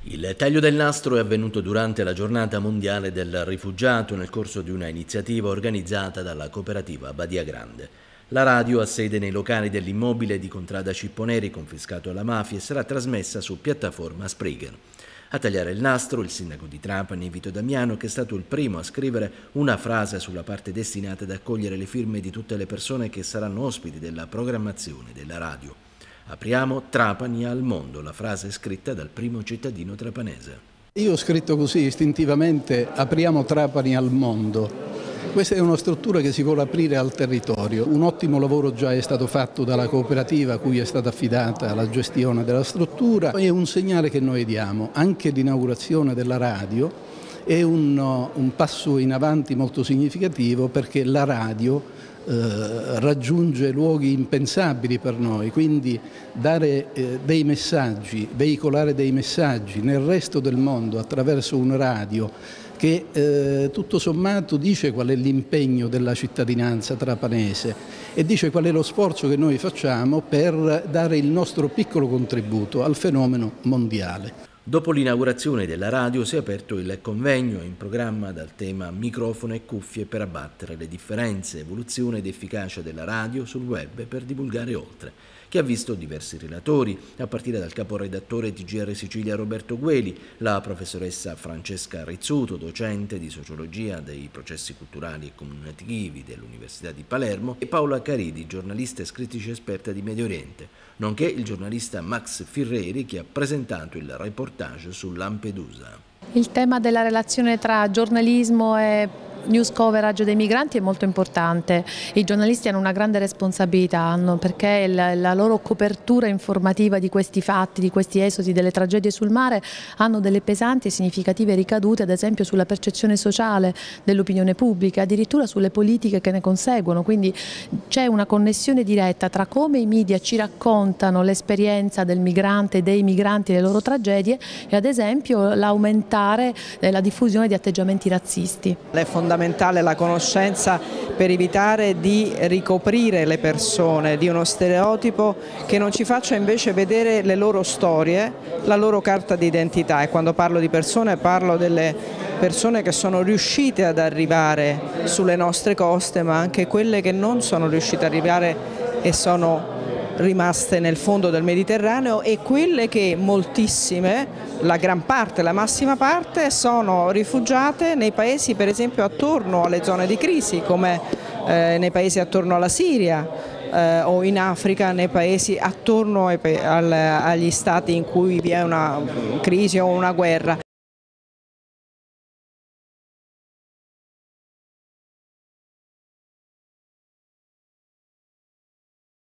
Il taglio del nastro è avvenuto durante la giornata mondiale del rifugiato nel corso di una iniziativa organizzata dalla cooperativa Badia Grande. La radio ha sede nei locali dell'immobile di Contrada Cipponeri confiscato alla mafia e sarà trasmessa su piattaforma Spreaker. A tagliare il nastro il sindaco di Trapani, Vito Damiano, che è stato il primo a scrivere una frase sulla parte destinata ad accogliere le firme di tutte le persone che saranno ospiti della programmazione della radio. Apriamo Trapani al mondo, la frase è scritta dal primo cittadino trapanese. Io ho scritto così istintivamente: apriamo Trapani al mondo. Questa è una struttura che si vuole aprire al territorio. Un ottimo lavoro già è stato fatto dalla cooperativa a cui è stata affidata la gestione della struttura. È un segnale che noi diamo. Anche l'inaugurazione della radio è un passo in avanti molto significativo, perché la radio raggiunge luoghi impensabili per noi, quindi dare dei messaggi, veicolare dei messaggi nel resto del mondo attraverso una radio che tutto sommato dice qual è l'impegno della cittadinanza trapanese e dice qual è lo sforzo che noi facciamo per dare il nostro piccolo contributo al fenomeno mondiale. Dopo l'inaugurazione della radio si è aperto il convegno in programma dal tema Microfono e cuffie per abbattere le differenze, evoluzione ed efficacia della radio sul web per divulgare oltre, che ha visto diversi relatori, a partire dal caporedattore TGR Sicilia Roberto Gueli, la professoressa Francesca Rizzuto, docente di sociologia dei processi culturali e comunicativi dell'Università di Palermo, e Paola Caridi, giornalista e scrittrice esperta di Medio Oriente, nonché il giornalista Max Firreri, che ha presentato il reportage su Lampedusa. Il tema della relazione tra giornalismo e news coverage dei migranti è molto importante. I giornalisti hanno una grande responsabilità, perché la loro copertura informativa di questi fatti, di questi esodi, delle tragedie sul mare hanno delle pesanti e significative ricadute, ad esempio sulla percezione sociale dell'opinione pubblica, addirittura sulle politiche che ne conseguono. Quindi c'è una connessione diretta tra come i media ci raccontano l'esperienza del migrante, dei migranti e le loro tragedie, e ad esempio l'aumentare la diffusione di atteggiamenti razzisti. È fondamentale la conoscenza per evitare di ricoprire le persone di uno stereotipo che non ci faccia invece vedere le loro storie, la loro carta d'identità. E quando parlo di persone parlo delle persone che sono riuscite ad arrivare sulle nostre coste, ma anche quelle che non sono riuscite ad arrivare e sono rimaste nel fondo del Mediterraneo, e quelle che moltissime, la gran parte, la massima parte, sono rifugiate nei paesi per esempio attorno alle zone di crisi, come nei paesi attorno alla Siria o in Africa, nei paesi attorno agli stati in cui vi è una crisi o una guerra.